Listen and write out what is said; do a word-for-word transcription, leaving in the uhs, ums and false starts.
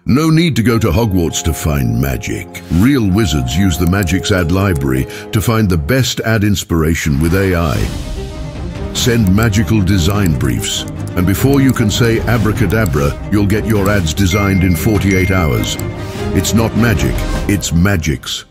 No need to go to Hogwarts to find magic. Real wizards use the Madgicx Ad Library to find the best ad inspiration with A I. Send magical design briefs, and before you can say abracadabra, you'll get your ads designed in forty-eight hours. It's not magic, it's Madgicx.